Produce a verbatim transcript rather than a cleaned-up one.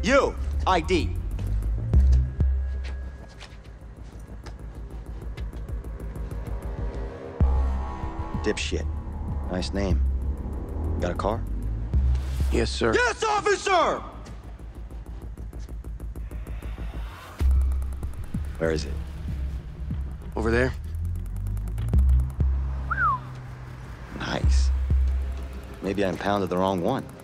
You, I D. Dipshit. Nice name. Got a car? Yes, sir. Yes, officer! Where is it? Over there. Nice. Maybe I impounded the wrong one.